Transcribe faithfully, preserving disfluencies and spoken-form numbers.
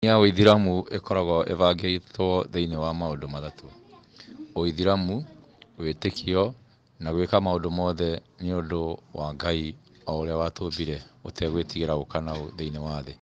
ya Ũithĩramu ĩkoragwo ĩbangĩtwo thĩinĩ wa maũndũ matatũ: Ũithĩramu, wĩtĩkio, na gwĩka maũndũ mothe nĩ ũndũ wa Ngai o ũrĩa watũmbire ũtegwĩtigĩra gũka naũ thĩinĩ wa thĩ.